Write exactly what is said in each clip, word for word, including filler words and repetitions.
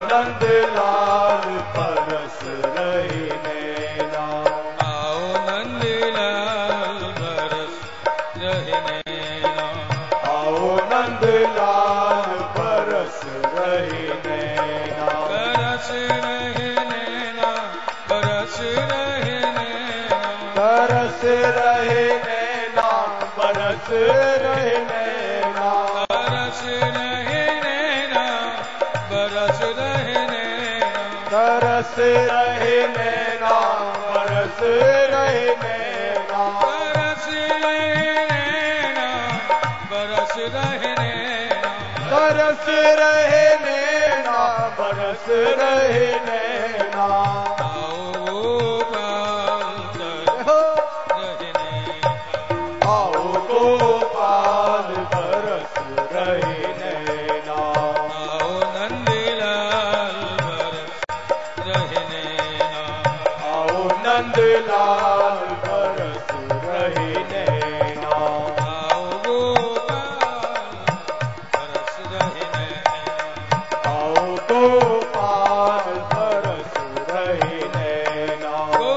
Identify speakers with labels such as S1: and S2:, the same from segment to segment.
S1: नंद लाल बरस रही नैना।
S2: आओ नंद लाल बरस रहे नैना।
S1: आओ नंद लाल बरस रही नैना।
S2: बरस रहे नैना, बरस रहे नैना।
S1: बरस रहे नैना, बरस रहे नैना।
S2: बरस रहे नैना, बरस रहे नैना।
S1: बरस रहे नैना, बरस रहे नैना।
S2: बरस रहे नैना, बरस रहे नैना।
S1: बरस रहे नैना, बरस रहे नैना।
S2: आओ गोपाल रहे नैना।
S1: आओ गोपाल बरस रहे नैना।
S2: आओ नंदलाल बरस रहे नैना।
S1: आओ नंदलाल बरस रहे नैना।
S2: आओ गोपाल बरस रहे नैना।
S1: आओ गोपाल बरस रहे नैना।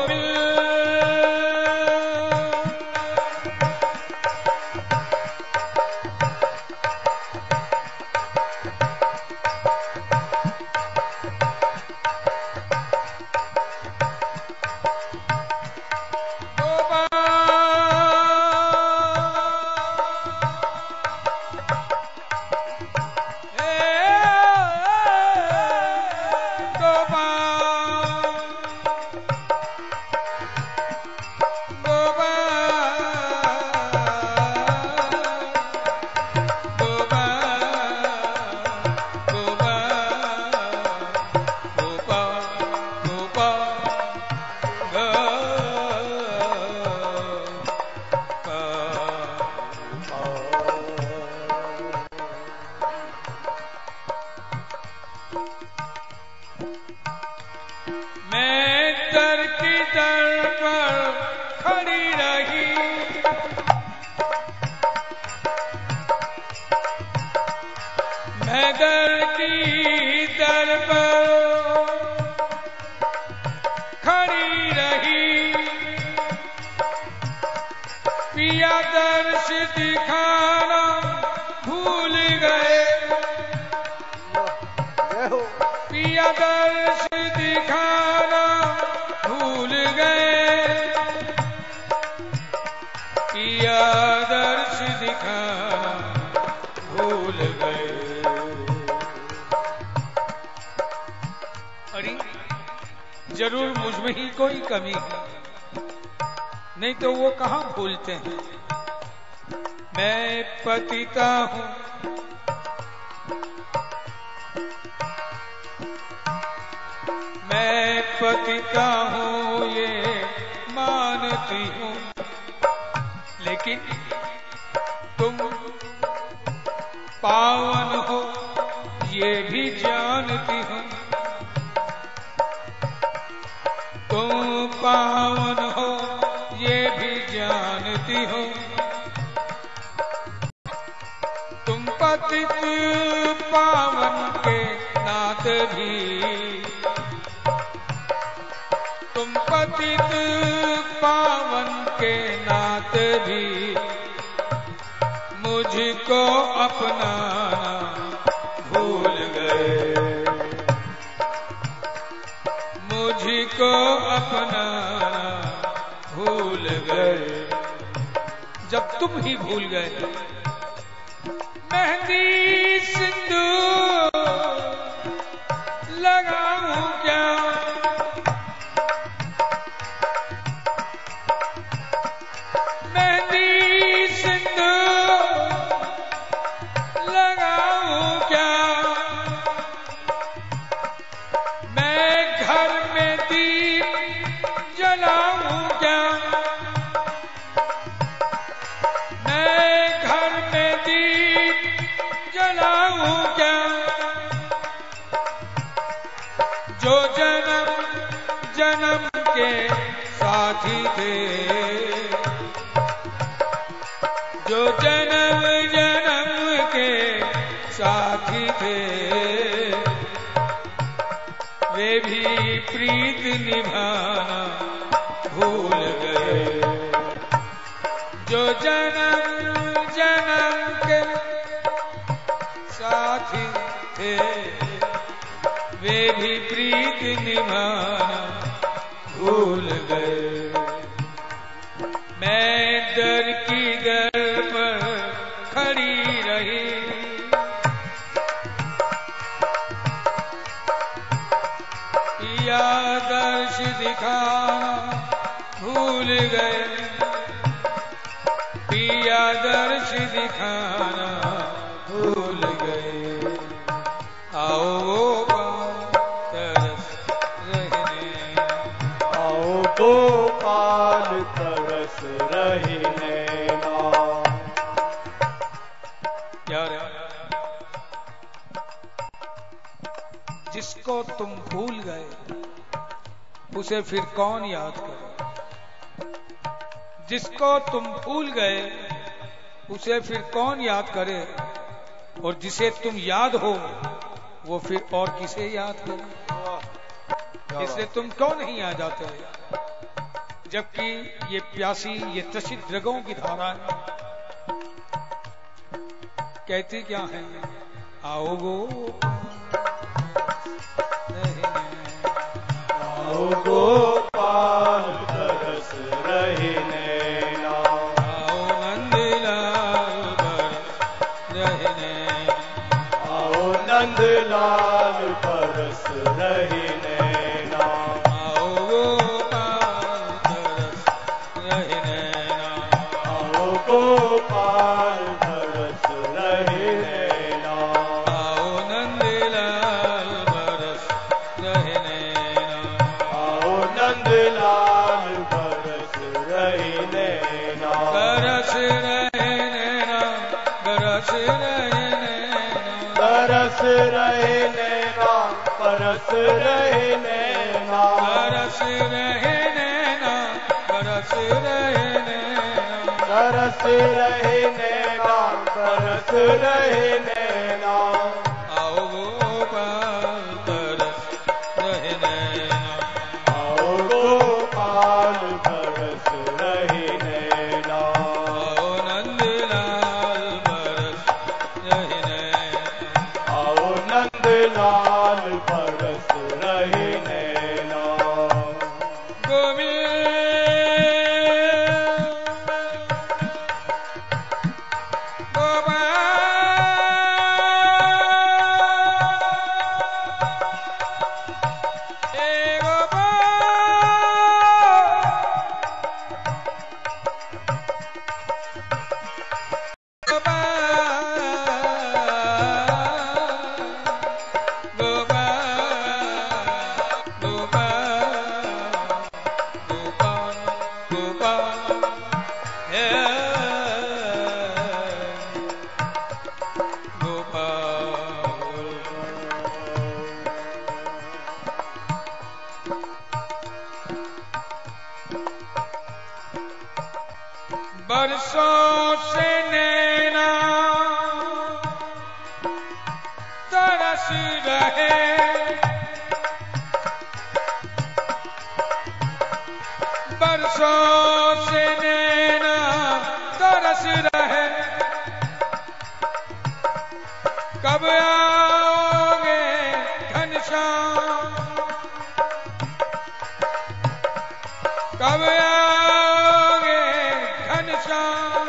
S2: मैं दर की दर पर खड़ी रही। मैं दर की दर पर खड़ी रही। पिया दर्श दिखाना भूल गए। पिया दर्श दिखाना भूल गए। पिया दर्श दिखाना भूल गए। अरे जरूर मुझ में ही कोई कमी है, नहीं तो वो कहां भूलते हैं। मैं पतिता हूं, मैं पतिता हूं ये मानती हूं, लेकिन तुम पावन हो ये भी जानती हूं। तुम पावन हो ये भी जानती हूं। तुम पतित पावन के नात भी, तुम पतित पावन के नात भी मुझको अपनाना भूल गए। मुझको अपनाना भूल गए। जब तुम ही भूल गए। मेहंदी सिंदूर लगाऊं क्या, मेहंदी सिंदूर लगाऊं क्या। मैं घर में दीप जलाऊं क्या। मैं घर में दीप जलाऊं क्या। जो जन्म जन्म के साथी थे, जो जन्म जन्म के साथी थे, वे भी प्रीत निभाना भूल गए। जो जन्म जन्म के साथी थे वे भी प्रीत निभाना भूल गए। मैं दर की दर पर खड़ी रही, या दर्श दिखाना भूल गए, पिया दर्श दिखाना भूल गए। आओ गोपाल तरस रहने,
S1: आओ गोपाल तरस रहने ना।
S2: यार जिसको तुम भूल गए उसे फिर कौन याद करे। जिसको तुम भूल गए उसे फिर कौन याद करे, और जिसे तुम याद हो वो फिर और किसे याद करे। इसलिए तुम क्यों नहीं आ जाते, जबकि ये प्यासी ये त्रसित रगों की धारा है। कहती क्या है, आओ गो
S1: आओ गोपाल तरस रहने ना।
S2: आओ नंदलाल बरस रहने,
S1: आओ नंदलाल बरस रहने ना।
S2: आओ गोपाल तरस रहने ना।
S1: आओ गोपाल तरस रहने ना।
S2: आओ नंदलाल बरस रहने ना।
S1: आओ नंदलाल बरस रहने ना।
S2: बरस रहने ना, बरस रहने ना।
S1: बरस रहने ना, बरस रहने ना।
S2: बरस रहने ना, बरस रहने ना।
S1: बरस रहने ना, बरस रहने ना।
S2: आओ गोपाल तरस रहने ना।
S1: आओ गोपाल बरस रहने ना।
S2: आओ नंदलाल बरस रहने ना।
S1: आओ नंदलाल बरस रहने ना।
S2: गोविंद बरसों से नैना तरस रहे, बरसों से नैना तरस रहे। कब आओगे घनश्याम, कब आओगे घनश्याम।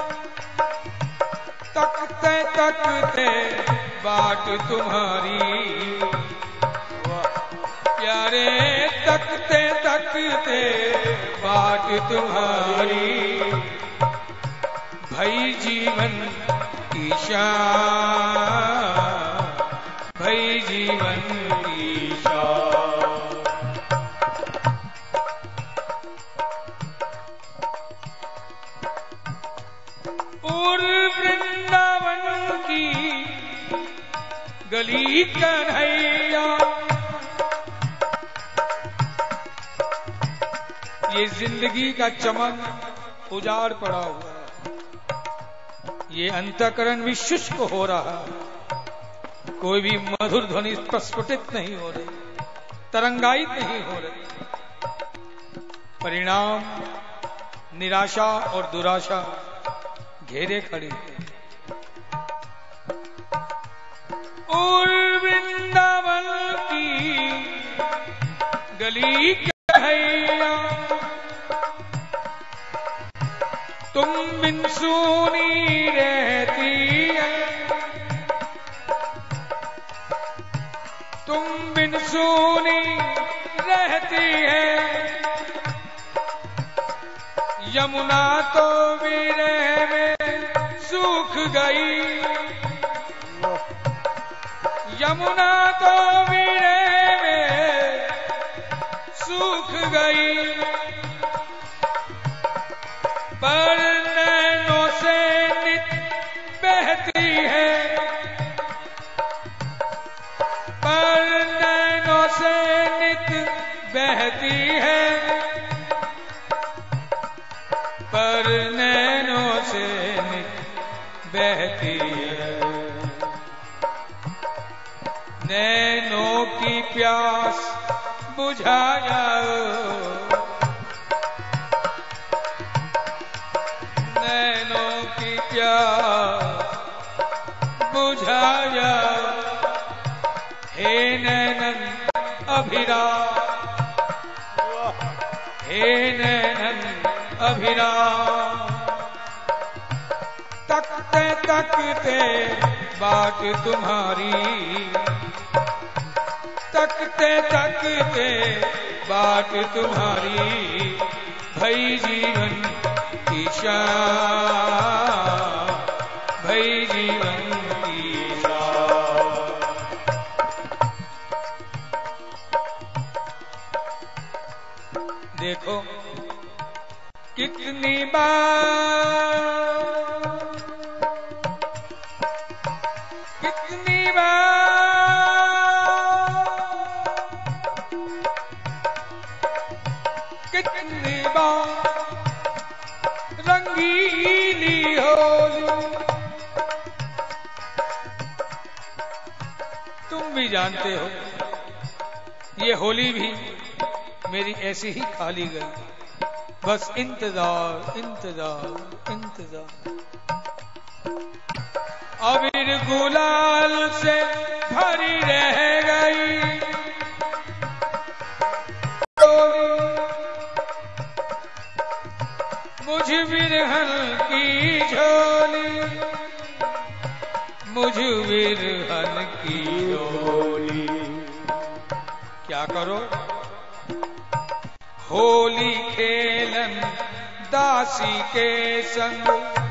S2: तकते तकते बाट तुम्हारी प्यारे, तकते तकते बाट तुम्हारी। भई जीवन की शान, भई जीवन की शान। पूर्व वृंदावन की गली कन्हैया, ये जिंदगी का चमन उजाड़ पड़ा हुआ, ये अंतःकरण भी शुष्क हो रहा, कोई भी मधुर ध्वनि प्रस्फुटित नहीं हो रही। तरंगायित नहीं हो रहे। परिणाम निराशा और दुराशा घेरे खड़ी है। और वृंदावन की गली कहैया तुम बिन सुनी रहती है, तुम बिन सुनी रहती है। यमुना तो विरह में सूख गई, यमुना तो विरह में सूख गई। पर नैनों से नित बहती है, पर नैनों से नित बहती है, पर नैनों से नित बहती है। नैनों की प्यास बुझा जाओ, नैनों की प्यास बुझा जाओ। हे नैनन अभिराम, हे नैनन अभिराम। तकते तकते बाट तुम्हारी, तकते तकते बाट तुम्हारी। भई जीवन की शान, भई जीवन की शान। देखो कितनी बार, कितनी बार, कितनी बार रंगीली होली। तुम भी जानते हो ये होली भी मेरी ऐसी ही खाली गई। बस इंतजार इंतजार इंतजार। अबीर गुलाल से भरी रह गई मुझ बिरहन की झोली, मुझ बिरहन की झोली। क्या करो होली खेलन दासी के संग,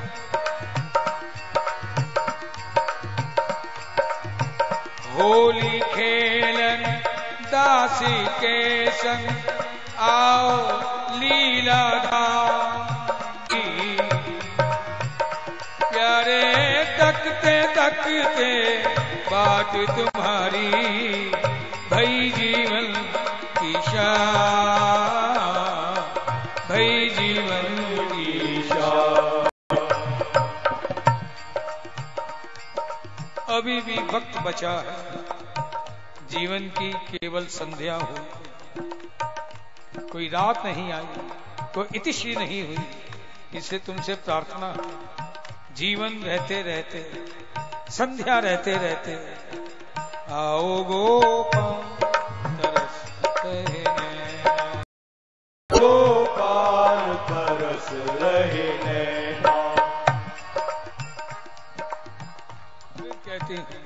S2: होली खेलन दासी के संग। आओ लीला धाम की प्यारे, तकते तकते बाट तुम्हारी। भई जीवन की शान, भई जीवन की शान। अभी भी वक्त बचा है, जीवन की केवल संध्या हुई, कोई रात नहीं आई, कोई इतिश्री नहीं हुई। इससे तुमसे प्रार्थना है जीवन रहते रहते, संध्या रहते रहते आओ गोपाल तरस रहे नैना,
S1: गोपाल तरस रहे नैना।
S2: कहते हैं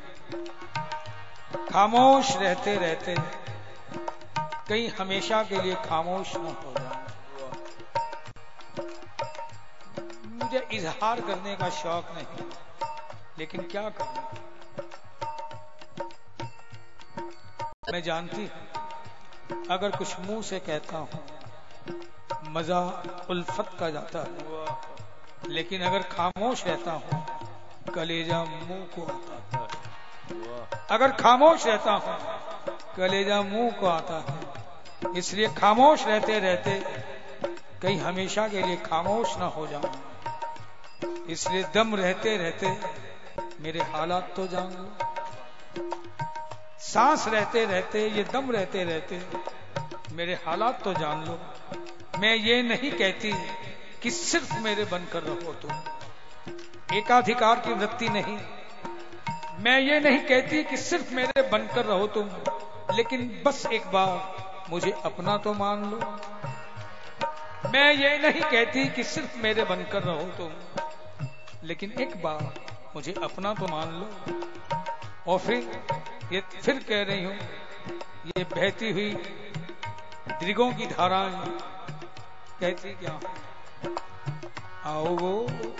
S2: खामोश रहते रहते कहीं हमेशा के लिए खामोश न हो जाए। मुझे इजहार करने का शौक नहीं, लेकिन क्या करूं। मैं जानती हूं अगर कुछ मुंह से कहता हूं मजा उल्फत का जाता है, लेकिन अगर खामोश रहता हूं कलेजा मुंह को आता है। अगर खामोश रहता हूं कलेजा मुंह को आता है। इसलिए खामोश रहते रहते कहीं हमेशा के लिए खामोश ना हो जाऊं, इसलिए दम रहते रहते मेरे हालात तो जान लो। सांस रहते रहते, ये दम रहते रहते मेरे हालात तो जान लो। मैं ये नहीं कहती कि सिर्फ मेरे बनकर रहो तुम, एकाधिकार की वृत्ति नहीं। मैं ये नहीं कहती कि सिर्फ मेरे बनकर रहो तुम, लेकिन बस एक बार मुझे अपना तो मान लो। मैं ये नहीं कहती कि सिर्फ मेरे बनकर रहो तुम, लेकिन एक बार मुझे अपना तो मान लो। और फिर ये फिर कह रही हूं, ये बहती हुई दृगों की धाराएं कहती क्या, आओ गो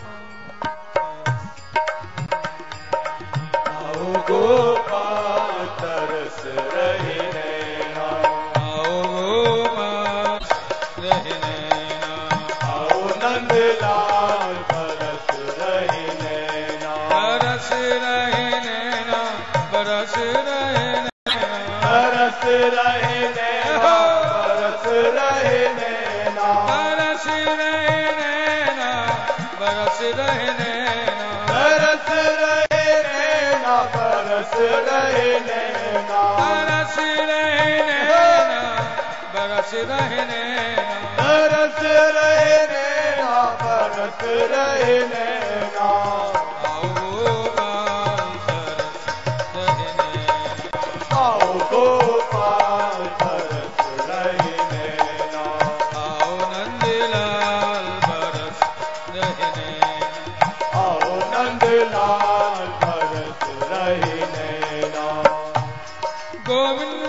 S1: आओ गोपाल तरस रहे नैना,
S2: आओ गोपाल रहे नैना,
S1: आओ नंदलाल बरस रहे नैना,
S2: बरस रहे नैना, बरस रहे नैना,
S1: बरस रहे नैना, बरस रहे नैना,
S2: बरस रहे नैना, बरस रहे नैना,
S1: बरस रहे नैना, बरस रहे नैना,
S2: बरस रहे नैना, बरस रहे नैना,
S1: बरस रहे नैना, बरस रहे नैना,
S2: आओ गोपाल तरस रहे नैना,
S1: आओ गोपाल तरस रहे नैना,
S2: आओ नंदलाल बरस रहे नैना,
S1: आओ नंदलाल बरस रहे नैना,
S2: गोविंद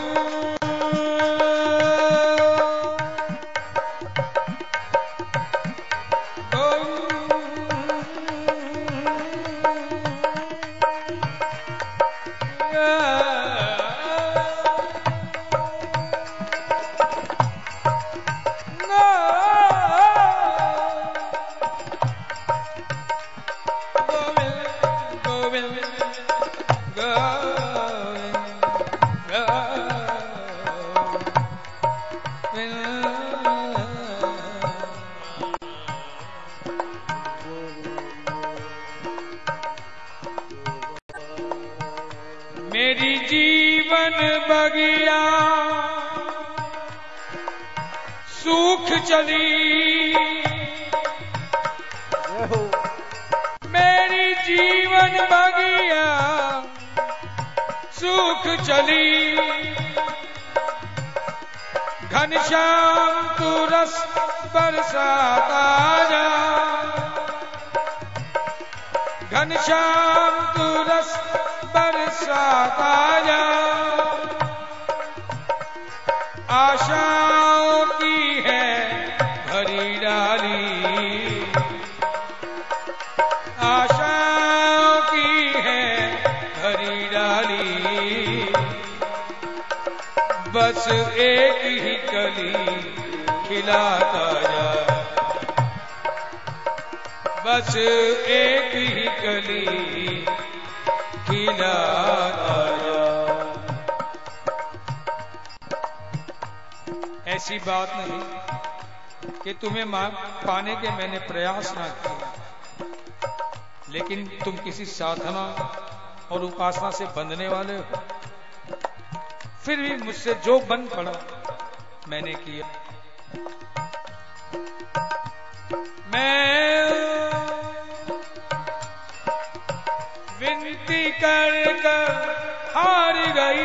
S2: मेरी जीवन बगिया सूख चली, मेरी जीवन बगिया सूख चली, घनश्याम तू रस बरसाता जा, घनश्याम तू रस बरसाता जा, आशाओं की है भरी डाली, आशाओं की है भरी डाली, बस एक ही कली खिलाता जा, बस एक ही कली खिलाता जा। ऐसी बात नहीं कि तुम्हें पाने के मैंने प्रयास ना किया, लेकिन तुम किसी साधना और उपासना से बंधने वाले हो, फिर भी मुझसे जो बन पड़ा मैंने किया। मैं विनती कर कर हार गई,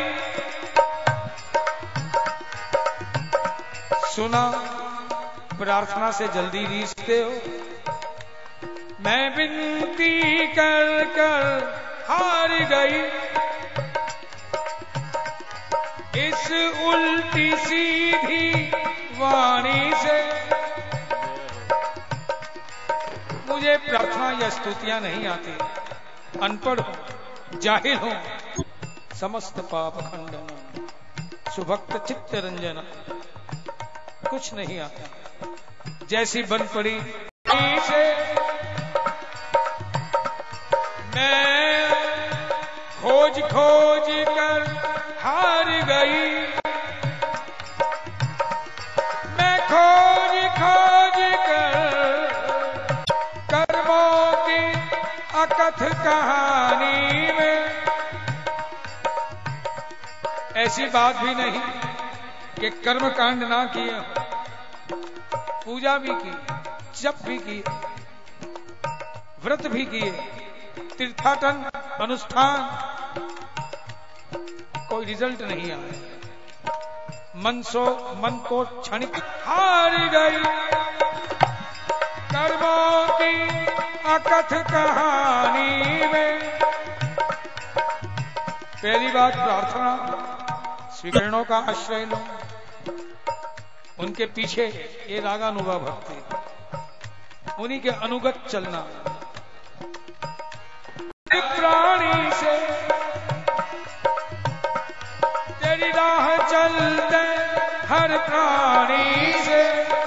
S2: सुना प्रार्थना से जल्दी रीझते हो, मैं विनती कर कर हार गई, इस उल्टी सीधी वाणी से। मुझे प्रार्थना या स्तुतियां नहीं आती, अनपढ़ हूं, जाहिल हूं, समस्त पाप खंडन सुभक्त चित्त रंजन, कुछ नहीं आता। जैसी बन पड़ी से मैं खोज खोज कर हार गई, मैं खोज खोज कर कर्मों की अकथ कहानी में ऐसी बात भी नहीं कि कर्म कांड ना किए, पूजा भी की, जप भी किए, व्रत भी किए, तीर्थाटन अनुष्ठान, कोई रिजल्ट नहीं आया। मन सो मन को क्षणिक हार गई कर्मों की अकथ कहानी में। पहली बात प्रार्थना, स्वीकरणों का आश्रय लो, उनके पीछे ये रागानुगा भक्ति, उन्हीं के अनुगत चलना। प्राणी से तेरी राह चलते हर प्राणी से,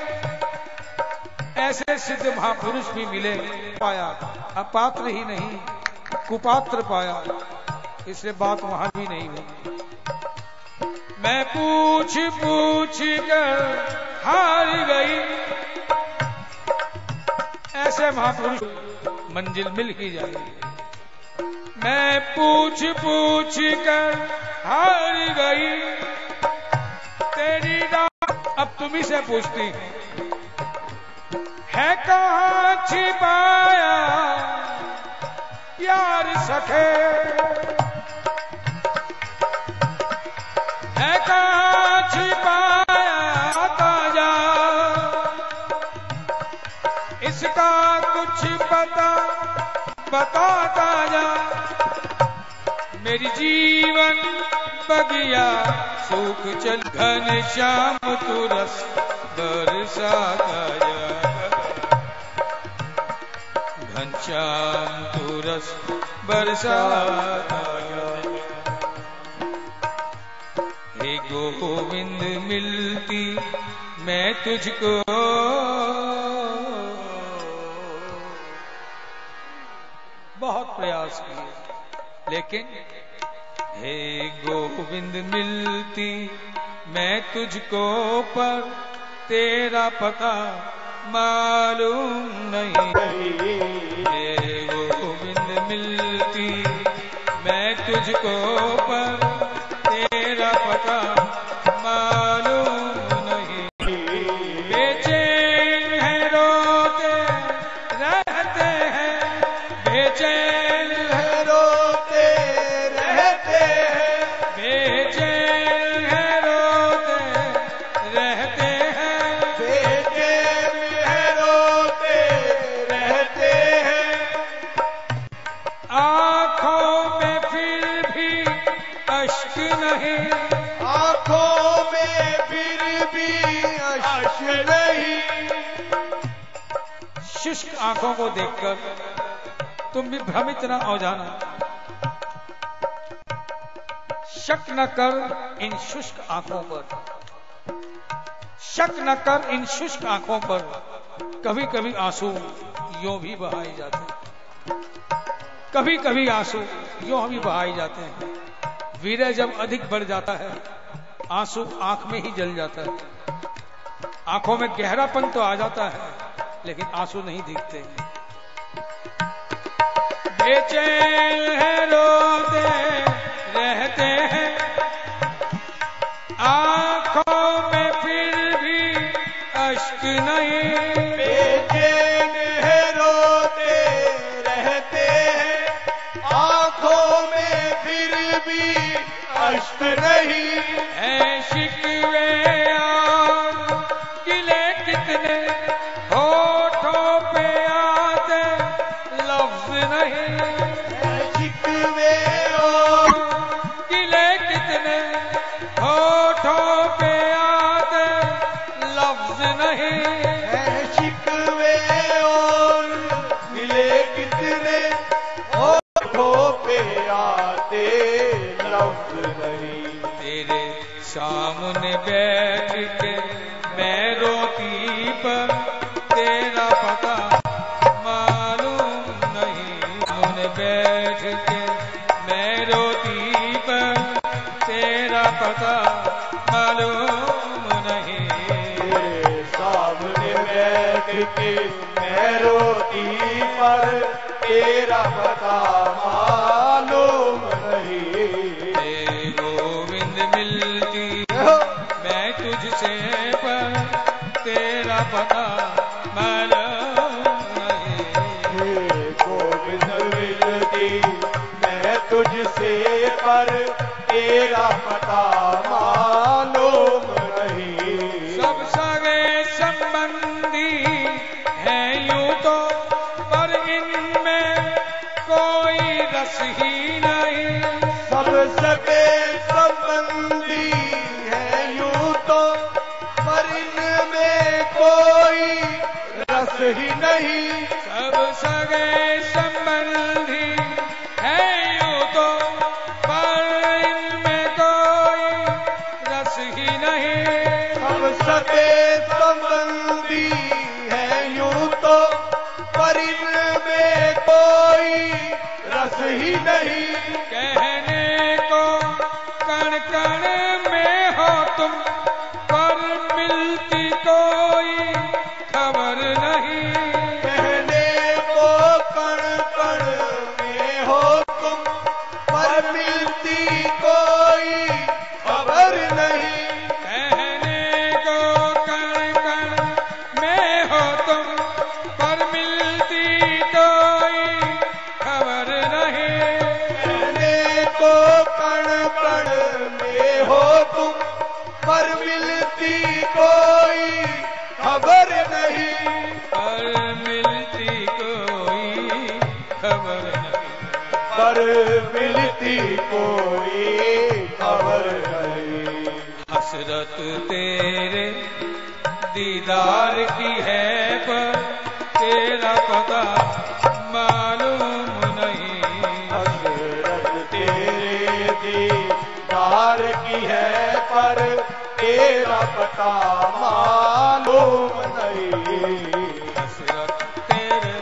S2: ऐसे सिद्ध महापुरुष भी मिले, पाया अपात्र ही नहीं कुपात्र पाया, इसलिए बात वहां भी नहीं हुई। मैं पूछ पूछ कर हार गई, ऐसे महापुरुष मंजिल मिल ही जाएगी। मैं पूछ पूछ कर हार गई तेरी राह, अब तुम्ही से पूछती है कहाँ छिपाया प्यार सखे, है कहाँ छिपाया ताजा, इसका कुछ पता बताता जा। मेरी जीवन बगिया सूख चल घन श्याम तू रस बरसाता जा, घन श्याम तू रस बरसाता जा। हे गोविंद मिलती मैं तुझको, बहुत प्रयास किए लेकिन हे गोविंद मिलती मैं तुझको, पर तेरा पता मालूम नहीं। हे गोविंद मिलती मैं तुझको, पर तेरा पता मालूम नहीं। बेचैन है रोते रहते हैं, बेचैन है रोते रहते हैं, बेचैन है रोते रहते हैं,
S1: बेचैन है रोते रहते हैं।
S2: आँखों में फिर भी अश्क नहीं,
S1: आँखों में फिर भी अश्क नहीं।
S2: शुष्क आंखों को देखकर तुम भी भ्रमित न हो जाना। शक न कर इन शुष्क आंखों पर, शक न कर इन शुष्क आंखों पर, कभी कभी आंसू यूं भी बहाए जाते हैं, कभी कभी आंसू यूं भी बहाए जाते हैं। वीर्य जब अधिक बढ़ जाता है आंसू आंख में ही जल जाता है, आंखों में गहरापन तो आ जाता है लेकिन आंसू नहीं दिखते। बेचैन है रोते रहते हैं, आंखों में फिर भी अश्क नहीं।
S1: बेचैन है रोते रहते हैं, आँखों में फिर भी अश्क नहीं।
S2: है शिकवे और गिले कितने, होठों पे आते लफ्ज नहीं।
S1: शिकवे और
S2: गिले कितने, होठों पे आते लफ्ज नहीं।
S1: है शिकवे और गिले कितने, होठों पे आते लफ्ज नहीं।
S2: तेरे सामने बैठ के मैं रोती पर तेरा पता मालूम नहीं। सामने बैठ के मैं रोती पर तेरा पता मालूम नहीं।
S1: तेरे सामने बैठ के मैं रोती पर तेरा पता मालूम नहीं।
S2: हे गोविंद मिल तुझसे पर तेरा पता मालूम नहीं।
S1: हे गोविंद विनती मैं तुझसे पर तेरा पता मालूम नहीं।
S2: सब सगे संबंधी हैं यूं तो, पर इनमें कोई रस ही नहीं।
S1: सब सगे संबंधी हैं यूं तो, पर इनमें कोई रस ही नहीं।
S2: सब सगे संबंधी हैं यूं तो, पर इनमें कोई रस ही नहीं।
S1: सब सगे संबंधी हैं यूं तो, पर इनमें कोई रस ही नहीं।
S2: कहने को कण कण में हो तुम, पर मिलती कोई खबर नहीं।
S1: कहने को कण कण में हो तुम, पर मिलती कोई खबर नहीं।
S2: कहने को कण कण में हो तुम, पर मिलती कोई खबर नहीं।
S1: कहने को कण कण में हो तुम, पर मिलती कोई खबर नहीं।
S2: पर मिलती कोई खबर नहीं।
S1: पर मिलती कोई खबर नहीं।
S2: हसरत तेरे दीदार की है, पर तेरा पता मालूम नहीं।
S1: हसरत तेरे दीदार की है, पर तेरा पता मालूम नहीं।
S2: हसरत तेरे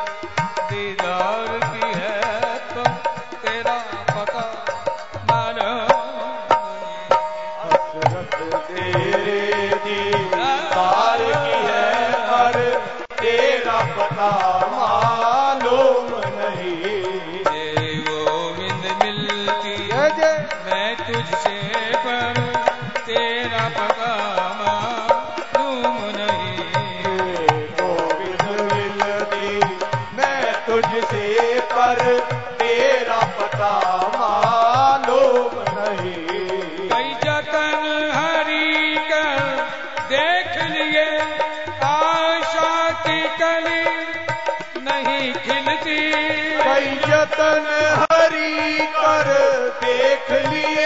S2: दीदार की है, पर तेरा पता मालूम नहीं।
S1: हसरत तेरे दीदार की है, पर तेरा पता मालूम नहीं।
S2: जय गोविंद मिलती
S1: जय जय
S2: मैं तुझसे, पर तेरा पता मालूम नहीं।
S1: हे गोविंद विनती मैं तुझसे पर तेरा पता मालूम नहीं।
S2: कई जतन हरि कर देख लिए, आशा की कली नहीं खिलती।
S1: कई जतन हरि कर देख लिए,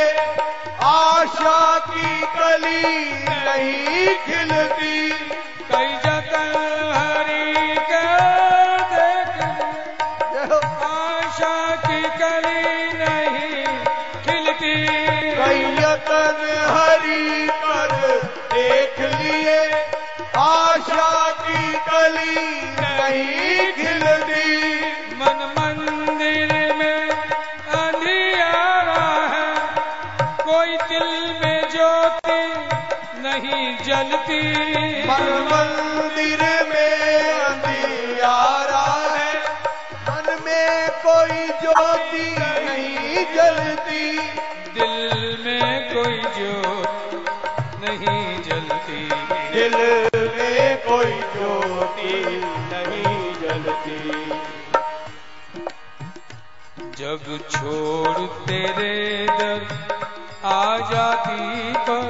S1: आशा की कली नहीं खिलती।
S2: कई जतन हरि कर देख लिए, आशा की कली नहीं खिलती।
S1: कई यतन हरि कर देख लिए, आशा की कली नहीं खिलती।
S2: मन मंदिर में अंधियारा है, कोई दिल में ज्योति नहीं जलती।
S1: मन मंदिर में अंधियारा है, मन में कोई ज्योति नहीं जलती।
S2: दिल में कोई ज्योति नहीं जलती।
S1: दिल में कोई ज्योति नहीं जलती।
S2: जग छोड़ तेरे दर आ जाती, पर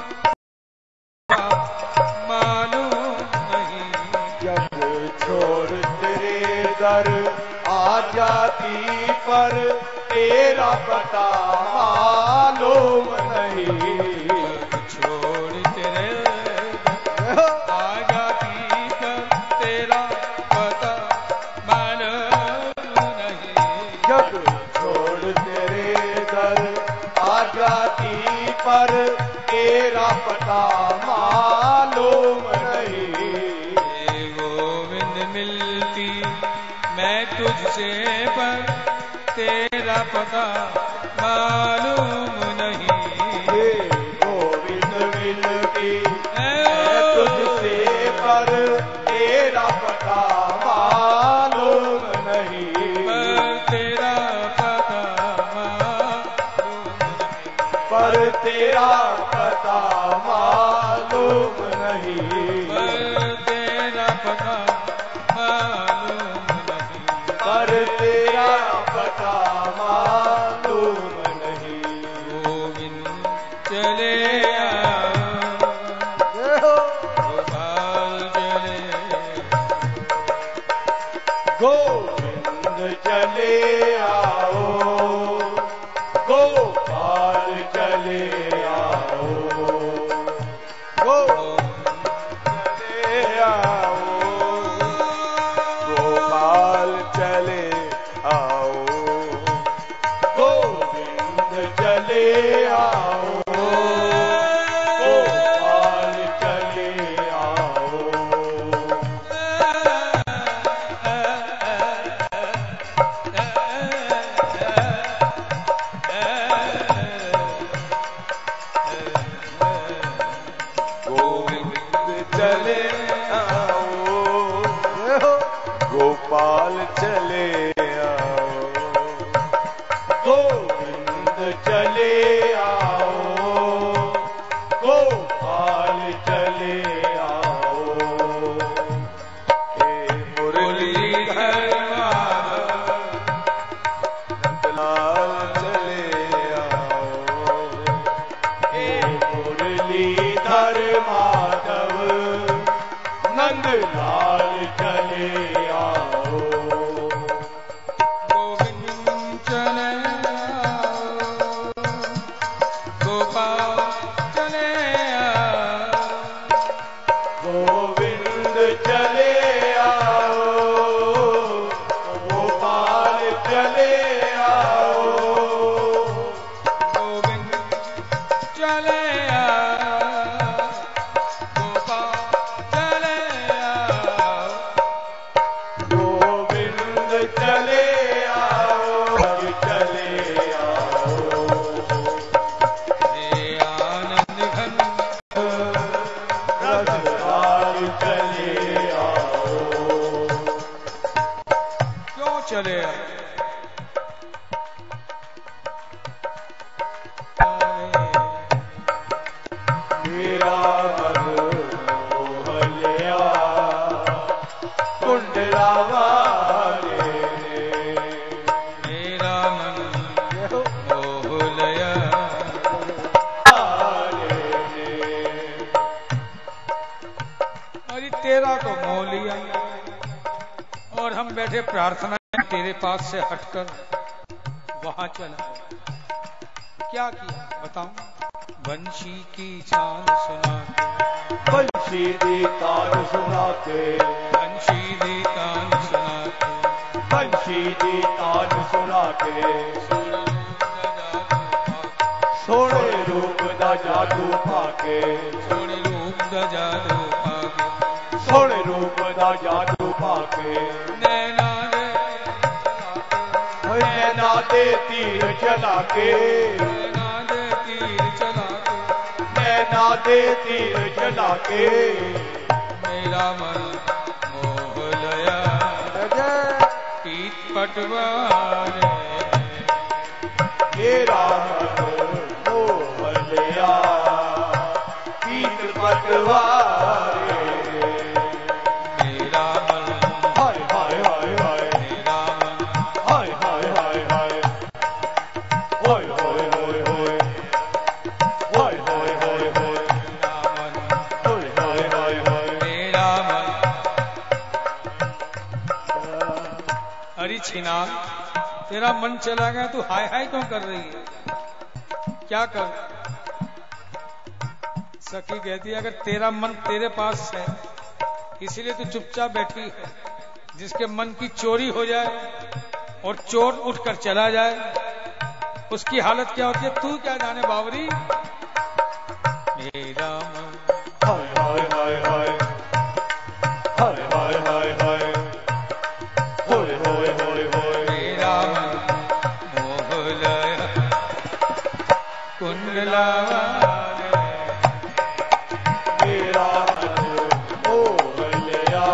S2: मालूम नहीं।
S1: जग छोड़ तेरे दर आ जाती, पर तेरा पता मालूम नहीं।
S2: जग छोड़ तेरे दर आ जाती, पर तेरा पता मालूम नहीं।
S1: जग छोड़ तेरे दर आ जाती, पर तेरा पता मालूम नहीं।
S2: हे गोविंद मिलती मैं तुझसे, पर तेरा पता मालूम नहीं।
S1: हे गोविंद मिलती मैं तुझसे, पर तेरा पता मालूम नहीं।
S2: पर तेरा पता मालूम नहीं।
S1: पर तेरा पता मालूम मालूम नहीं,
S2: तेरा पता मालूम नहीं,
S1: पर तेरा पता मालूम नहीं।
S2: गोविंद चले आओ, गोपाल चले,
S1: गोविंद चले आओ, गोपाल चले आओ, गोविंद चले आओ, गोपाल चले आओ, गोविंद चले आओ, गोपाल चले आओ। गोविंद चले आओ, गोपाल चले आओ, गोविंद चले आओ, गोपाल चले आओ। हे मुरलीधर नंदलाल चले आओ, हे मुरलीधर माधव नंदलाल चले आओ,
S2: गोविंद चले आओ, गोपाल चले आओ,
S1: गोविंद चले आओ, गोपाल चले आओ,
S2: गोविंद चले आओ, गोपाल चले आओ,
S1: गोविंद चले आओ, चले आओ,
S2: हे आनंद घन
S1: रसदार चले आओ।
S2: क्यों चले आओ?
S1: मेरा मन मोह लिया कुंडला वाले ने,
S2: मेरा मन मोह लया,
S1: वाले ने।
S2: अरे तेरा तो मोह लिया और हम बैठे प्रार्थना तेरे पास से हटकर वहां चला। क्या किया बताऊं? बंशी की चाल सुना के,
S1: बंशी दी तान सुना के,
S2: बंशी दी तान सुना के,
S1: बंशी दी तान सुना के,
S2: सोने रूप दा जादू पाके,
S1: सोने रूप दा जादू पाके,
S2: सोने रूप दा जादू पाके,
S1: सोने रूप दा जादू पाके।
S2: नैना दे
S1: नैना दे तीर चला के,
S2: नैना दे तीर चला के,
S1: नैना दे तीर चला के,
S2: मेरा मन मोह लया, पीत पटवारे,
S1: मेरा मन मोह लिया पीत पटवारे।
S2: मेरा मन,
S1: हाय हाय हाय हाय,
S2: मेरा मन,
S1: हाय हाय हाय हाय, होय होय होय होय, होय होय होय होय,
S2: मेरा मन,
S1: होय होय होय होय।
S2: मेरा मन। अरे छिना, तेरा मन चला गया, तू हाय हाय क्यों कर रही है? क्या कर? सखी कहती है अगर तेरा मन तेरे पास है इसीलिए तू चुपचाप बैठी है। जिसके मन की चोरी हो जाए और चोर उठकर चला जाए उसकी हालत क्या होती है तू क्या जाने बावरी। मेरा मन,
S1: हाय हाय हाय हाय, हाय हाय हाय हाय, होय होय होय होय,
S2: मेरा मन मोह लया कुंडला वाले,
S1: मेरा मन मोह लिया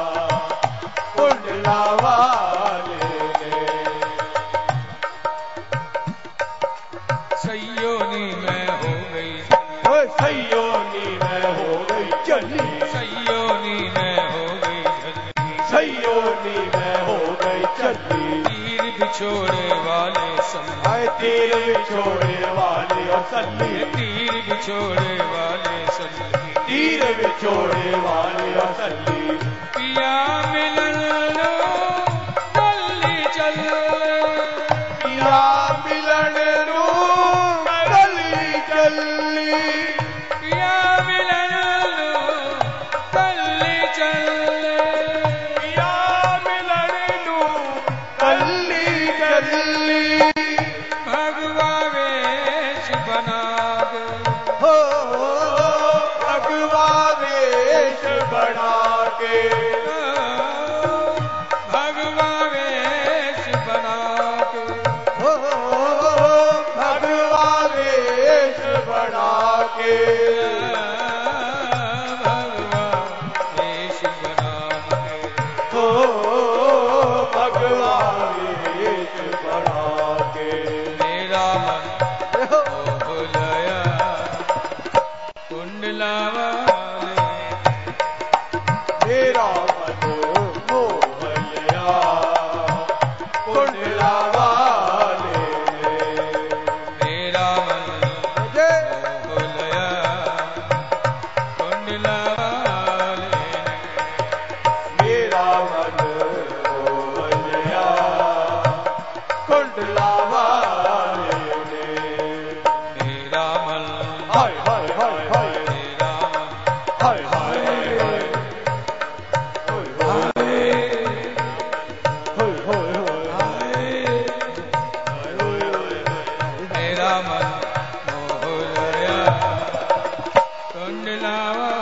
S1: कुंडला वाले ने।
S2: सयोनी में हो बिछोड़े वाले सल्ली,
S1: हाय तीर बिछोड़े वाले और सल्ली,
S2: तीर बिछोड़े वाले सल्ली,
S1: तीर बिछोड़े वाले और सल्ली,
S2: पिया मिलन लो जल्दी चल,
S1: पिया मिलन रो गली गली,
S2: पिया मिलन लो जल्दी चल,
S1: पिया मिलन रो गली गली,
S2: भगवा वेश बना दे,
S1: हो भगवा वेश बना के,
S2: भगवा वेश बना के,
S1: हो भगवा वेश बना के,
S2: भगवा वेश बना के,
S1: हो भगवा वेश बना के,
S2: मेरा मन मोह लया कुंडला वाले,
S1: मेरा मन मोह लिया कुंडला वाले ने,
S2: मेरा मन मोह लया कुंडला वाले,
S1: मेरा मन मोह लिया कुंडला वाले ने,
S2: मेरा मन
S1: हाय हाय हाय हाय
S2: मेरा मन
S1: हाय हाय हाय
S2: मेरा मन मोह लया कुंडला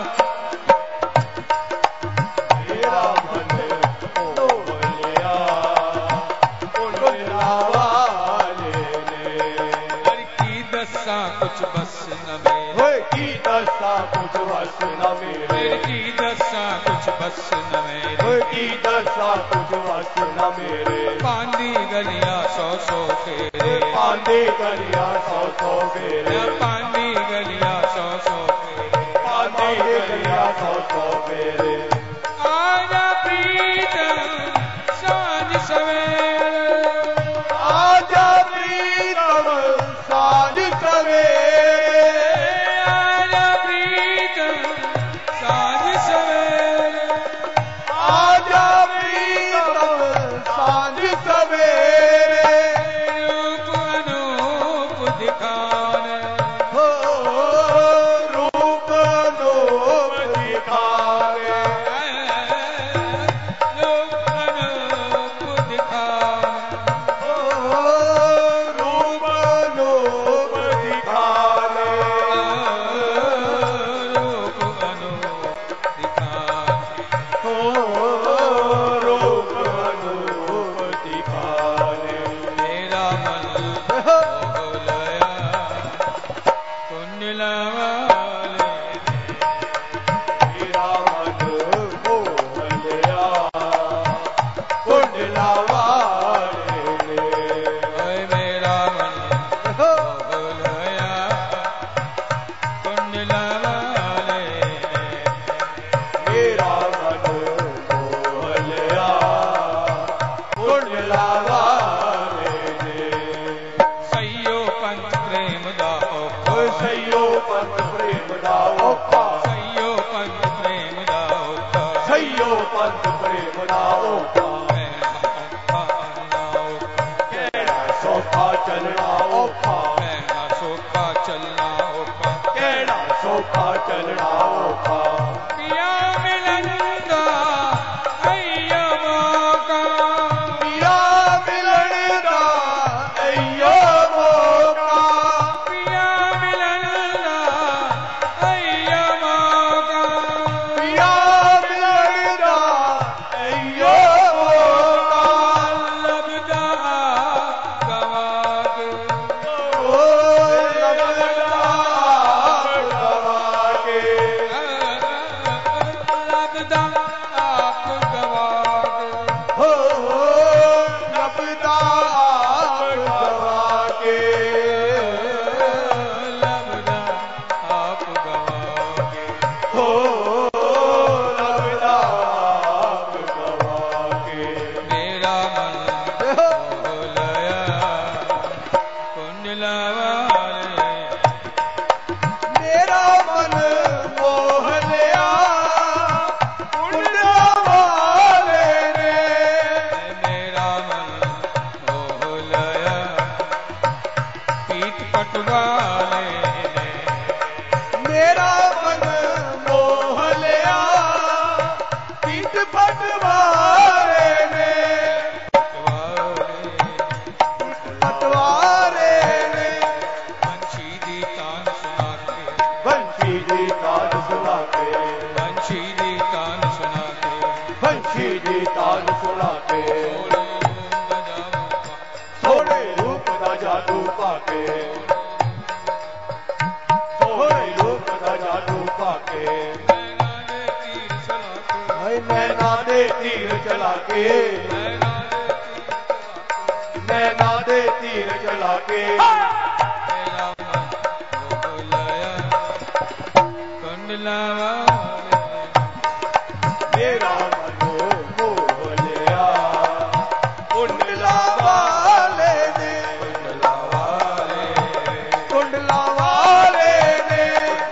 S1: मेरा मन मोह लिया कुंडला वाले ने,
S2: हर की दशा कुछ बस न मेरे,
S1: होए की दशा कुछ बस न मेरे,
S2: मेरी की दशा कुछ बस न मेरे,
S1: होए की दशा कुछ बस न मेरे,
S2: पांदी गलियां सौ सौ फेरे,
S1: पांडे गलिया सौ सौ फेरे,
S2: पांदी गलियां सौ सौ फेरे,
S1: पांडे गलिया सौ सौ फेरे,
S2: आजा प्रीतम सांझ सवेरे,
S1: आजा प्रीतम साँझ सवेरे,
S2: आजा प्रीतम सांझ सवेरे,
S1: आजा प्रीतम साँझ सवेरे,
S2: रूप अनूप दिखाने,
S1: हो रूप नूप दिखावे,
S2: रूप अनूप दिखाने,
S1: हो रूप नूप दिखावे,
S2: रूप अनूप दिखाने,
S1: हो रूप नूप दिखावे,
S2: मेरा मन मोह लया कुंडला वाले,
S1: मेरा मन मोह लिया कुंडला वाले ने,
S2: ओए मेरा मन मोह लया कुंडला वाले,
S1: मेरा मन मोह लिया कुंडला वाले ने,
S2: सैयो पंच प्रेम दा औखा,
S1: ओए सैयो पंथ प्रेम दा औखा,
S2: सैयो पंच प्रेम दा औखा,
S1: सैयो पंथ प्रेम दा औखा,
S2: मैं औखा ना औखा,
S1: केड़ा सौखा चलना औखा,
S2: मैं सौखा चलना औखा,
S1: केड़ा सौखा चलना औखा,
S2: पिया मिलन दा अय्या मौका,
S1: पिया मिलन दा अइयो मौका,
S2: पिया मिलन दा अय्या मौका,
S1: पिया मिलन दा अइयो मौका,
S2: लबदा गवा के,
S1: ओ लबदा गवा के, ਪਾਕੇ
S2: ਨੈਣਾ ਦੇ ਤੀਰ ਚਲਾ ਕੇ
S1: ਹਾਏ ਨੈਣਾ ਦੇ ਤੀਰ ਚਲਾ ਕੇ
S2: ਨੈਣਾ ਦੇ ਤੀਰ ਚਲਾ ਕੇ
S1: ਨੈਣਾ ਦੇ ਤੀਰ ਚਲਾ ਕੇ
S2: ਮੇਰਾ ਮਨ ਮੋਹ ਲਿਆ ਕੁੰਡਲਾ ਵਾਲੇ
S1: ਮੇਰਾ ਮਨ ਮੋਹ ਲਿਆ ਕੁੰਡਲਾ ਵਾਲੇ
S2: ਕੁੰਡਲਾ ਵਾਲੇ ਨੇ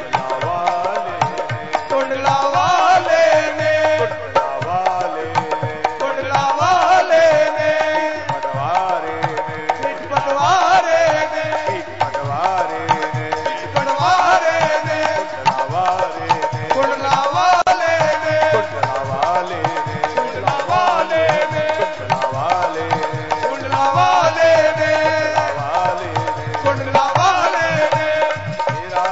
S1: ਕੁੰਡਲਾ ਵਾਲੇ
S2: ਕੁੰਡਲਾ ਵਾਲੇ ਨੇ
S1: ਕੁੰਡਲਾ ਵਾਲੇ
S2: ਕੁੰਡਲਾ ਵਾਲੇ ਨੇ
S1: ਪਟਵਾਰੇ ਨੇ
S2: ਵਿੱਚ ਪਟਵਾਰੇ ਨੇ
S1: ਪਟਵਾਰੇ ਨੇ
S2: ਪਟਵਾਰੇ ਨੇ
S1: ਕੁੰਡਲਾ ਵਾਲੇ ਨੇ
S2: ਕੁੰਡਲਾ ਵਾਲੇ ਨੇ
S1: ਕੁੰਡਲਾ ਵਾਲੇ ਨੇ
S2: ਕੁੰਡਲਾ ਵਾਲੇ ਨੇ
S1: ਕੁੰਡਲਾ ਵਾਲੇ ਨੇ
S2: ਕੁੰਡਲਾ ਵਾਲੇ ਨੇ
S1: ਕੁੰਡਲਾ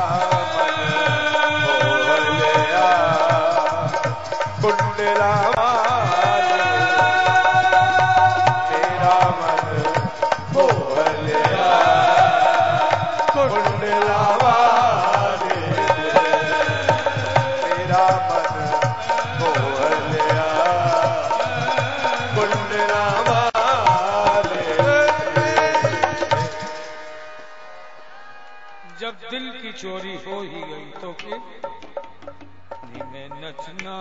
S1: ਵਾਲੇ ਮੇਰਾ ਮਨ ਮੋਹ ਲਿਆ ਕੁੰਡਲਾ ਵਾਲੇ
S2: जब दिल की चोरी हो ही गई तो फिर नी मैं नचना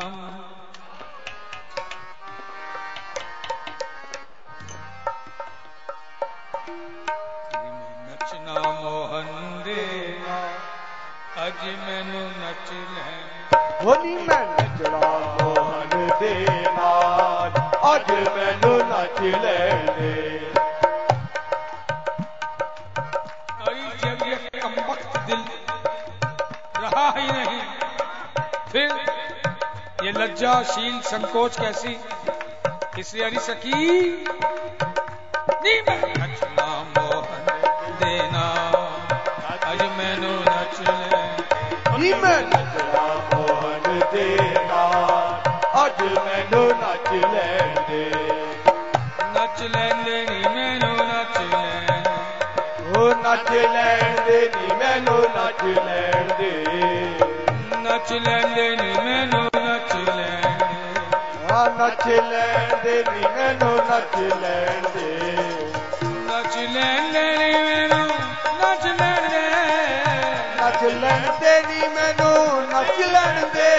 S2: नी मैं नचना मोहन दे अज मैनू नच ले
S1: ਹੋਣੀ ਮੈਂ ਨਚਣਾ ਮੋਹਨ ਦੇ ਨਾਲ ਅੱਜ ਮੈਨੂੰ ਨੱਚ ਲੈਣ ਦੇ
S2: अरे जब ये कमबख्त दिल रहा ही नहीं फिर ये लज्जाशील संकोच कैसी इसलिए अरी सकी नी मैं नचना मोहन देना अज मैनू नच ले
S1: ਨੀ ਮੈਂ ਨਚਣਾ ਮੋਹਨ ਦੇ ਨਾਲ ਅੱਜ ਮੈਨੂੰ ਨੱਚ ਲੈਣ ਦੇ
S2: नच लेंदे नी मैनू नच ले
S1: ਉਹ ਨੱਚ ਲੈਣ ਦੇ ਨੀ ਮੈਨੂੰ ਨੱਚ ਲੈਣ ਦੇ
S2: नच लेंदे नी मैनू नच ले
S1: ਆ ਨੱਚ ਲੈਣ ਦੇ ਨੀ ਮੈਨੂੰ ਨੱਚ ਲੈਣ ਦੇ
S2: नच लेंदे नी मैनू नच लेंदे
S1: ਨੱਚ ਲੈਣ ਦੇ ਨੀ ਮੈਨੂੰ ਨੱਚ ਲੈਣ ਦੇ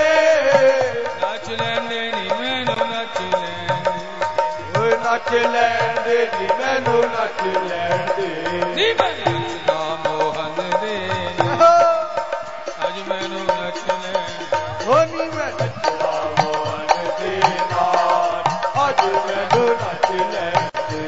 S2: नच लेंदे नी मैनू नच ले
S1: ਓਏ ਨੱਚ ਲੈਣ ਦੇ ਨੀ ਮੈਨੂੰ ਨੱਚ ਲੈਣ ਦੇ
S2: ਨੀ ਮੈਂ ਨੱਚਦਾ ਮੋਹਨ ਦੇ ਅੱਜ ਮੈਨੂੰ ਨੱਚ ਲੈ
S1: ਓ ਨੀ ਮੈਂ ਨੱਚਦਾ ਮੋਹਨ ਦੇ ਨਾਲ ਅੱਜ ਮੈਨੂੰ ਨੱਚ ਲੈਣ ਦੇ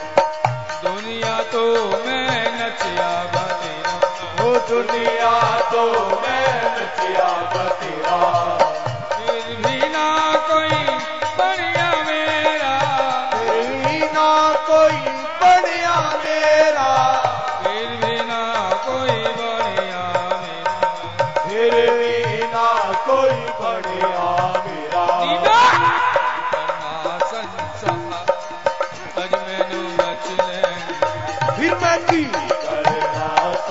S2: ਦੁਨੀਆ ਤੋਂ ਮੈਂ ਨੱਚਿਆ ਬਤੇਰਾ
S1: ਓ ਦੁਨੀਆ ਤੋਂ ਮੈਂ ਨੱਚਿਆ ਬਤੇਰਾ
S2: ਫਿਰ ਵੀ ਨਾ ਕੋਈ ਬਣਿਆ ਮੇਰਾ
S1: ਤੇਰੀ ਨਾ ਕੋਈ ਬਣਿਆ ਮੇਰਾ
S2: ਫਿਰ ਵੀ ਨਾ ਕੋਈ ਬਣਿਆ ਮੇਰਾ
S1: ਫਿਰ ਵੀ ਨਾ ਕੋਈ ਬਣਿਆ ਮੇਰਾ
S2: ਨੀਨਾ ਕਰਨਾ ਸੰਸਾਰ ਅੱਜ ਮੈਨੂੰ ਨੱਚ ਲੈ
S1: ਫਿਰ ਮੈਂ ਕੀ ਕਰਨਾ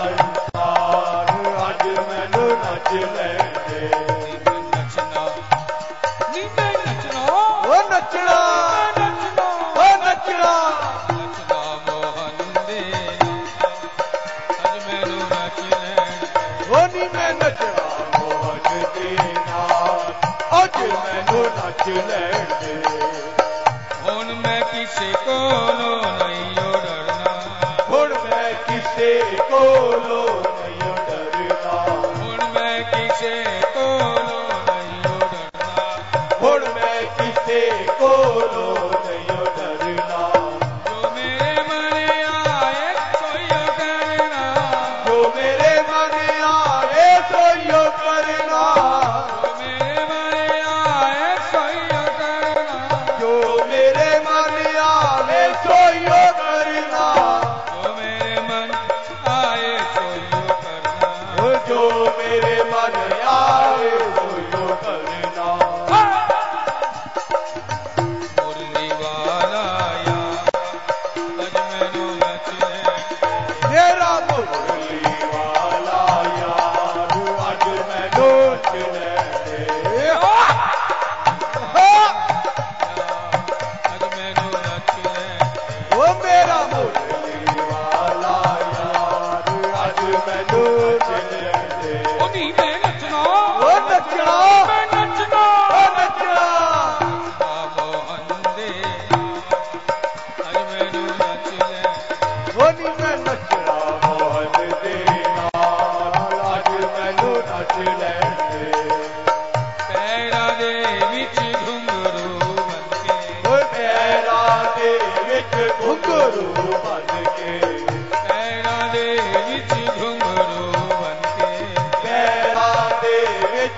S1: ਸੰਸਾਰ ਅੱਜ ਮੈਨੂੰ ਨੱਚ ਲੈਣ ਦੇ
S2: ਨੀ ਮੈਂ ਨੱਚਣਾ ਨੀ ਮੈਂ ਨੱਚਣਾ
S1: ਓ ਨੱਚਣਾ
S2: ਨੱਚਣਾ
S1: ਓ ਨੱਚਣਾ
S2: ਨੱਚਦਾ ਮੋਹਨ ਦੇ ਅੱਜ ਮੈਨੂੰ ਨੱਚ ਲੈ
S1: ਓ ਨੀ ਮੈਂ ਨੱਚਣਾ ਮੋਹਨ ਦੇ ਨਾਲ ਅੱਜ ਮੈਨੂੰ ਨੱਚ ਲੈਣ ਦੇ
S2: ਹੁਣ ਮੈਂ ਕਿਸੇ ਕੋਲੋਂ ਨਹੀਂ ਓ ਡਰਨਾ
S1: ਹੁਣ ਮੈਂ ਕਿਸੇ ਕੋਲੋਂ ਨਹੀਂ ਡਰਨਾ
S2: ਹੁਣ ਮੈਂ ਕਿਸੇ ਕੋਲੋਂ ਨਹੀਂ ਓ ਡਰਨਾ
S1: ਹੁਣ ਮੈਂ ਕਿਸੇ ਕੋਲੋਂ ਨਹੀਂ ਡਰਨਾ
S2: ਜੋ ਮੇਰੇ ਮਨ ਆਏ ਸੋਈਓ ਕਰਨਾ
S1: ਜੋ ਮੇਰੇ ਮਨ ਆਵੇ ਸੋਈਓ ਕਰਨਾ
S2: ਜੋ ਮੇਰੇ ਮਨ ਆਏ ਸੋਈਓ ਕਰਨਾ
S1: ਜੋ ਮੇਰੇ ਮਨ ਆਵੇ ਸੋਈਓ ਕਰਨਾ
S2: ਜੋ ਮੇਰੇ ਮਨ ਆਏ ਸੋਈਓ ਕਰਨਾ
S1: ਓ ਜੋ ਮੇਰੇ ਮਨ ਆਵੇ ਸੋਈਓ ਕਰਨਾ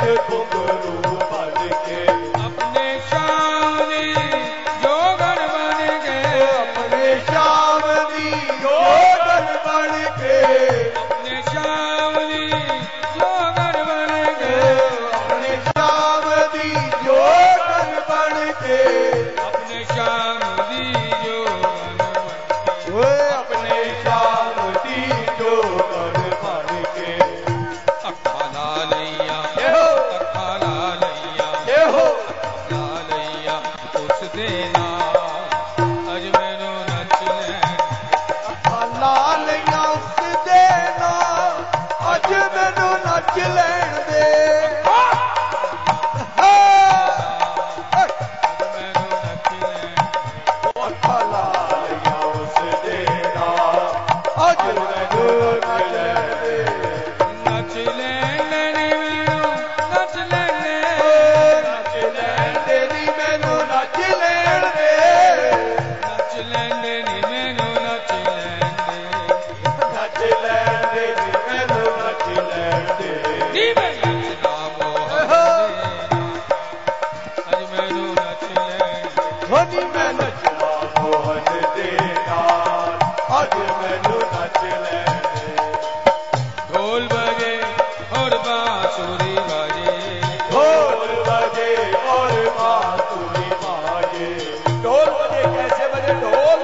S1: घुंघरू बन के
S2: अपने श्यामली जोगन बन के
S1: अपने श्याम दी जोगन बन के
S2: अपने श्यामली जोगन बन के
S1: अपने श्याम दी जोगन बन के
S2: अपने श्यामली जोगन
S1: ओए अपने श्याम दी जोगन बन के
S2: अखा लालैया
S1: ये हो
S2: अखा लालैया
S1: ये हो
S2: लालैया उस देना अज मैनू नच लैन
S1: लाल उस देना अज मैनू नच लैन दे
S2: मैनू नच लैन
S1: अखा लाल उस देना अज मैनू नच लैन दे
S2: नच लैन नी मैनू नच लैन
S1: नच लैन दे नी मैनू नच लैन दे
S2: नच लैन नी मैनू नच लैन
S1: नच लैन दे नी मैनू नच लैन दे
S2: नी मैं नचना मोहन देना अज मैनू नच लैन
S1: धोनी मैं नचना मोहन दे नाल अज मैनू नच लैन दे
S2: ढोल बजे और बांसुरी बजे
S1: ढोल बजे और बांसुरी बाजे ढोल बजे कैसे बजे ढोल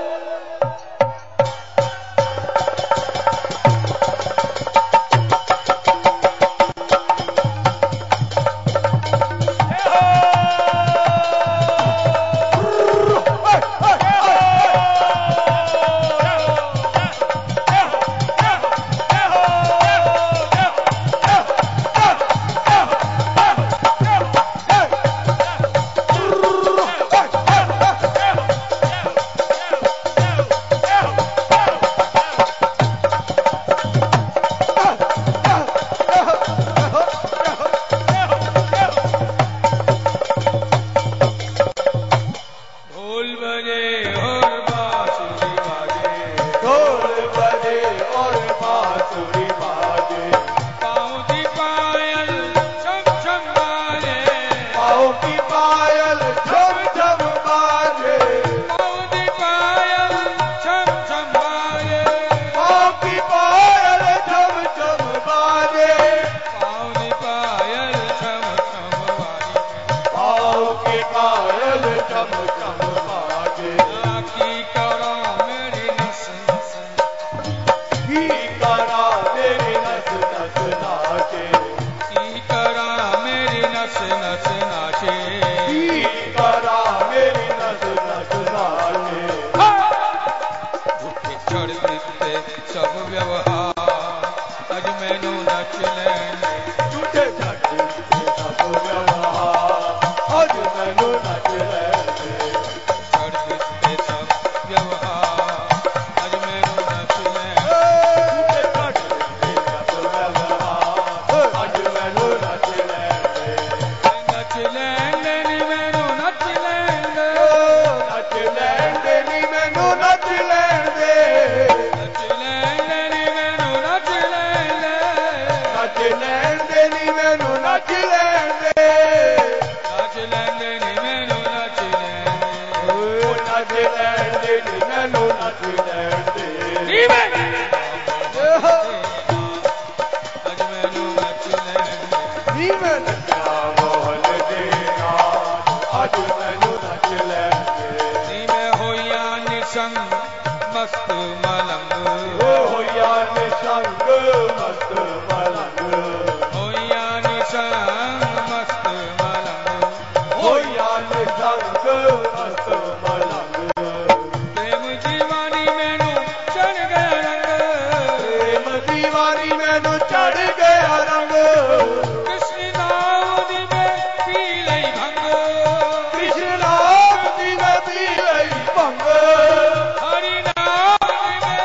S2: ढोल बजे और बांसुरी बजे
S1: ढोल बजे और बांसुरी बाजे
S2: पाँव की पायल छम छम बाजे
S1: पाँव की पायल झम झम बाजे
S2: पाँव की पायल छम छम बाजे
S1: पाँव की पायल झम झम बाजे
S2: पाँव की पायल छम छम बाजे
S1: पाँव की पायल झम झम बाजे
S2: आखी करो मेरी नस नस
S1: की करा मेरी नस नस नाचे
S2: की करा मेरी नस नस नाचे
S1: की करा मेरी नस नस नाचे
S2: झूठे चढ़ दिते सब व्यवहार अज मैनू नच लैन
S1: झूठे झट सब व्यवहार अज मैनू नच लैन दे
S2: चढ़ दिते सब व्यवहार अज मैनू नच लैन
S1: झूठे झट सब व्यवहार अज मैनू नच लैन दे
S2: नच लैन नी मैनू नच लैन
S1: नच लैन दे नी मैनू नच लैन दे
S2: नच लैन नी मैनू नच लैन
S1: नच लैन दे नी मैनू नच लैन दे
S2: नच लैन नी मैनू नच लैन
S1: ओ नच लैन दे नी मैनू नच लैन दे
S2: नी मैं अज मैनू नच लैन
S1: नी मैं नचना मोहन दे नाल अज मैनू नच लैन दे
S2: नी मैं होइया निसंग मस्त मलंग
S1: ओ होया निसंग मस्त मलंग
S2: होइया निसंग मस्त मलंग
S1: होया निसंग मस्त मलंग
S2: प्रेम दीवानी मैनू चढ़ गया रंग
S1: प्रेम दीवानी मैनू चढ़ गया रंग
S2: कृष्ण नाम दी में पी लई भंग
S1: कृष्ण नाम दी में पी लई भंग
S2: हरि नाम दी में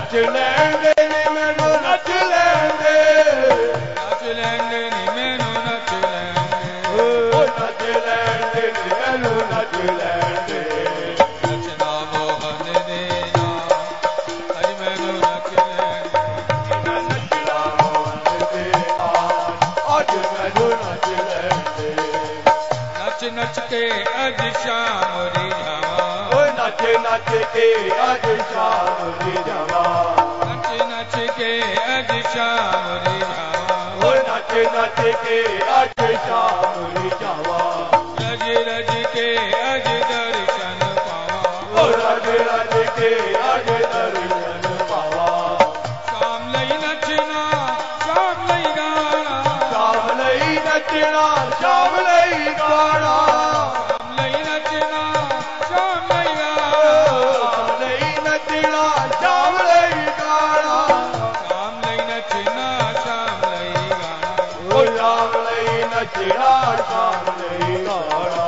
S1: नच लैंदे नी मैनू नच लैंदे
S2: नच लैंदे नी मैनू नच लैंदे
S1: ओ नच लैंदे नी मैनू नच लैंदे
S2: नचना मोहन दे नाल अज मैनू नच लैंदे
S1: नचना मोहन दे नाल अज मैनू नच लैंदे
S2: नच नच के अज शाम री जावा
S1: ओ नच नच के अज शाम दी जावा
S2: नच नच के अज शाम री जावा
S1: ओ नच नच के अज शाम दी जावा
S2: रज रज के अज दर्शन पावा
S1: ओ रज रज के अज दर्शन पावा
S2: शाम लई नचना शाम लई गाना
S1: शाम लई नचना शाम लई गाना
S2: शाम लई नचना शाम लई गाना
S1: शाम लई नचना शाम लई गाना
S2: शाम लई नचना शाम लई गाना
S1: ओ शाम लई नचना शाम लई गाना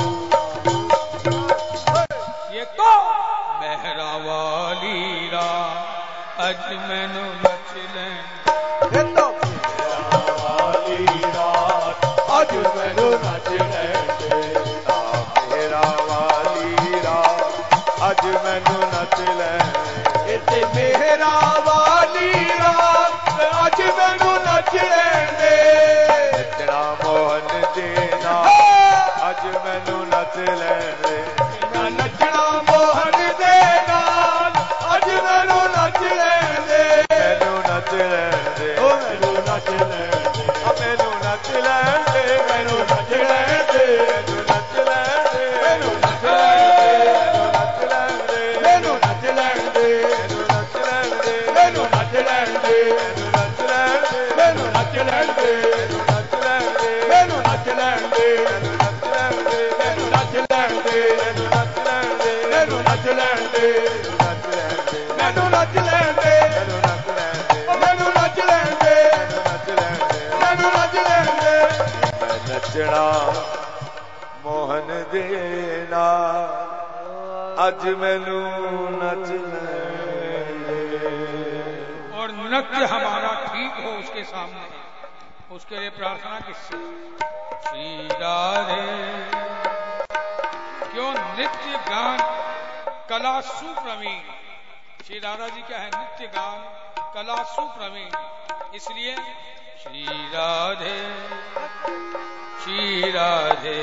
S2: ये तो मेहरा वाली रा अज मैनू नच लैं
S1: ये तो वाली रात अज मैनू नच लैंदे मेरा वाली रात अज मैनू नच लैंदे ते मेरा वाली रात अज मैनू नच लैंदे नचना मोहन दे नाल अज मैनू नच लैंदे मैं नचना मोहन दे नाल अज मैनू नच लैंदे मैनू नच लैंदे ओ मैनू नच लैंदे आ मैनू नच लैंदे मैनू नच लैंदे मैनू नच लैंदे मैनू नच लैंदे मैनू नच लैंदे मैनू नच लैंदे मैनू नच लैंदे मैनू नच लैंदे मैनू नच लैंदे मैनू नच लैंदे मैनू नच लैंदे मैनू नच लैंदे मैं नचना मोहन दे नाल अज मैनू नच लैंदे
S2: और नृत्य हमारा ठीक हो उसके सामने उसके लिए प्रार्थना किससे श्री राधे क्यों नृत्य गान कला सुप्रवीण श्री राधा जी क्या है नृत्य गान कला सुप्रवीण इसलिए श्री राधे श्री राधे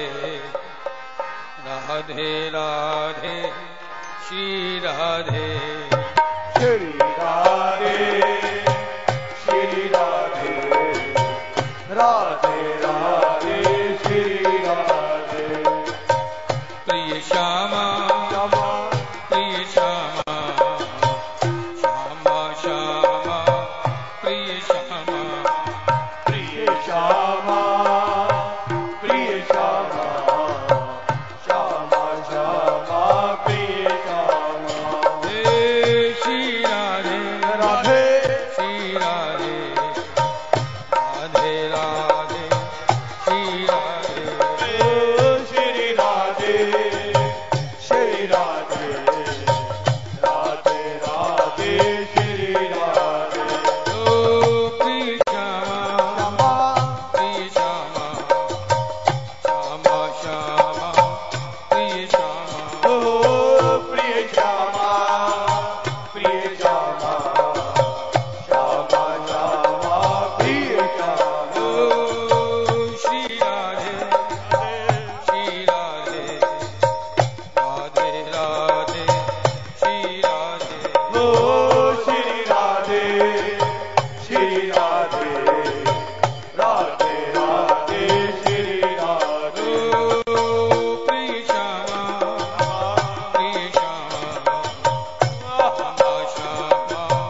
S2: राधे राधे श्री राधे
S1: श्री राधे श्री राधे राधे राधे श्री राधे
S2: प्रिय श्यामा
S1: श्यामा
S2: प्रिय श्यामा श्यामा श्यामा प्रिय श्यामा
S1: प्रिय श्यामा प्रिय श्यामा श्यामा श्यामा प्रिय श्यामा
S2: हे श्री राधे
S1: राधे
S2: श्री राधे राधे राधे श्री राधे
S1: ओ श्री राधे श्री राधे राधे राधे श्री राधे
S2: ओ प्रिय श्यामा प्रिय श्यामा श्यामा श्यामा प्रिय श्यामा
S1: ओ प्रिय श्यामा प्रिय श्यामा श्यामा श्यामा प्रिय श्यामा
S2: ओ श्री राधे श्री राधे राधे राधे श्री राधे
S1: ओ श्री राधे श्री राधे राधे राधे श्री राधे
S2: ओ प्रिय श्यामा प्रिय श्यामा श्यामा श्यामा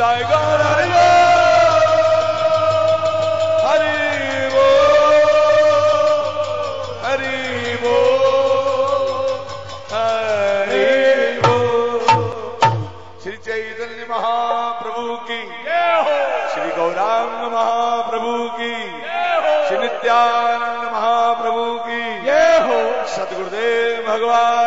S1: निताय गौर हरि बोल हरि बोल हरि बोल। श्री चैतन्य महाप्रभु की, श्री गौरांग महाप्रभु की, श्री नित्यानंद महाप्रभु की, सतगुरुदेव भगवान